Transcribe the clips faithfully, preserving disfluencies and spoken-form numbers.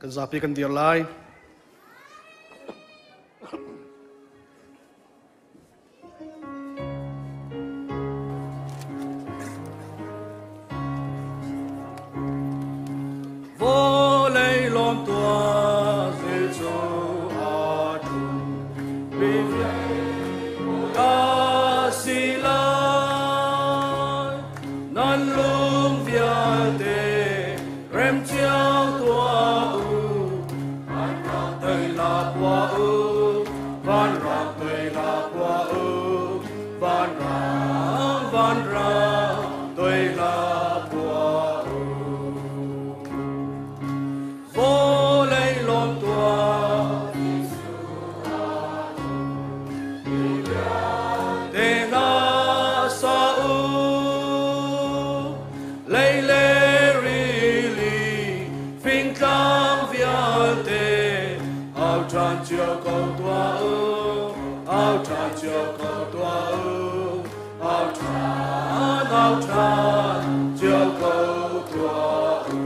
kan zapi kan dir lai vô lấy lom tua dễ cho à tu vì ta si lai nan lung via te rem chiao tua u van ra tây la qua u van ra tây la qua u van ra van ra tây la qua u vô lấy lom tua te na sa u lấy lê ri li phinh cam via te ao tràn chiều cầu tua u ao tràn chiều cầu tua u ao tràn ao tràn chiều cầu tua u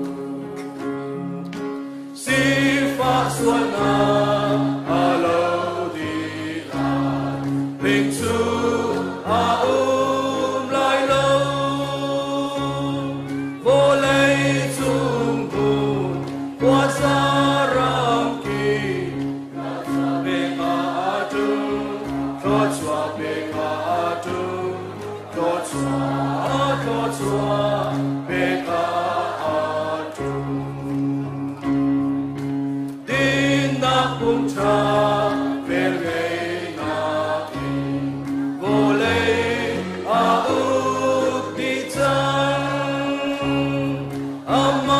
si fa xuân a lâu đi là linh su a um lại lâu vô lấy chung buồn qua xa ram kỳ bê ca trung cho chua bê ca trung cho chua cho chua bê ca cùng cha về ngày na đi vô lấy a ước đi chân âm